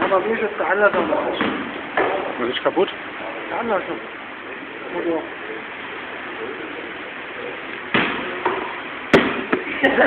Aber wie ist jetzt der Anlasser noch? Was ist kaputt? Der Anlasser. Motor.